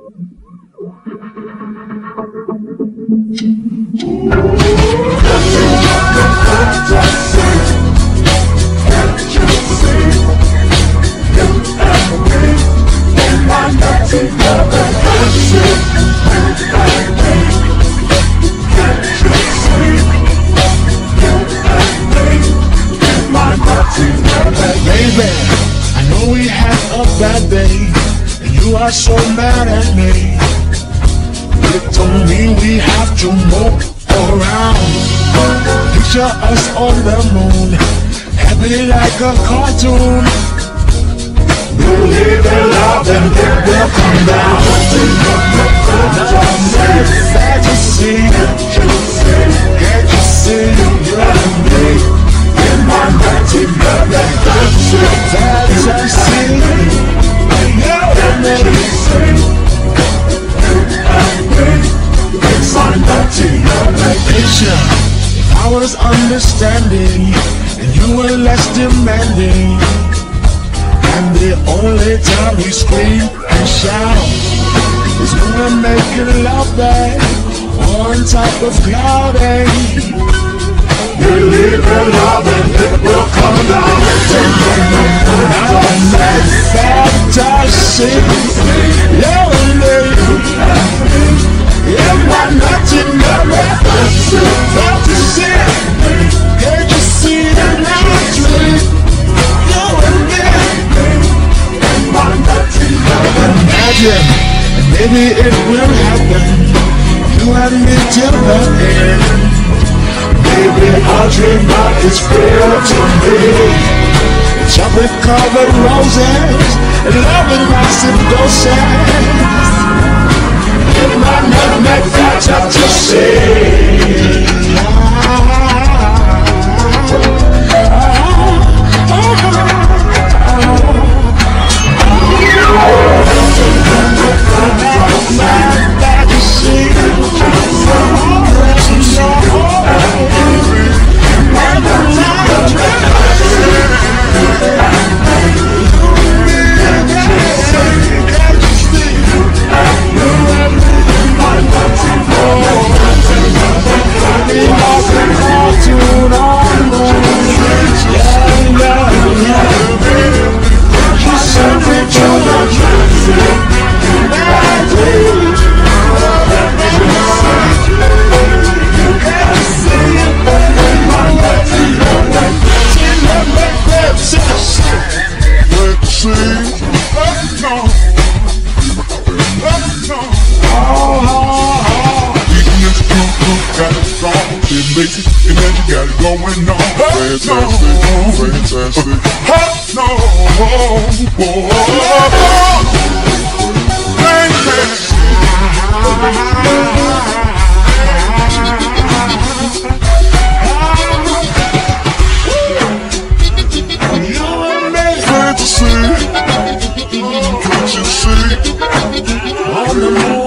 Baby, I know we had a bad day, and you are so mad at me. You told me we have to move around. Picture us on the moon, happy like a cartoon. Believe in love and it will come down. Now I'm sad to see, can't you see you and me? In my 1911 fantasy, you and me. It's my 1911 picture. I was understanding, and you were less demanding. And the only time we scream and shout is when we're making love back on top of clouding. Believe in love and it will come down. Now I'm that fantasy, you and me. In my 1911 fantasy, can't you see the dream? You and me. In my 1911 imagine, and maybe it will happen. You and me till the end. Baby, I'll dream about it's real to me. Chocolate covered roses and love in massive doses. It might not make that tough to see. Basic, and then you got it going on. Fantastic, fantastic. No, fantasy, can't you see? On the moon.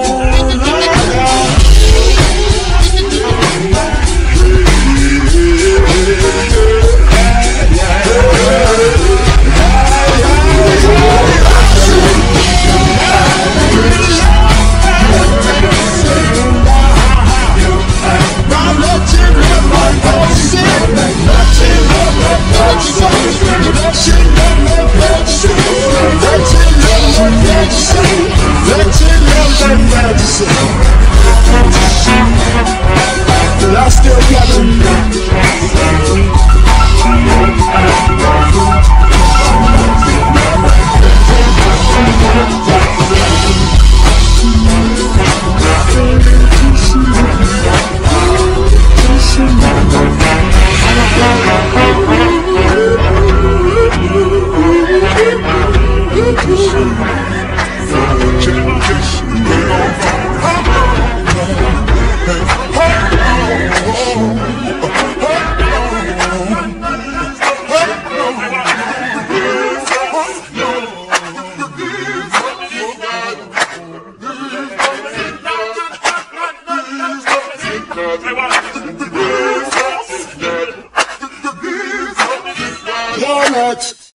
Let your love and fantasy.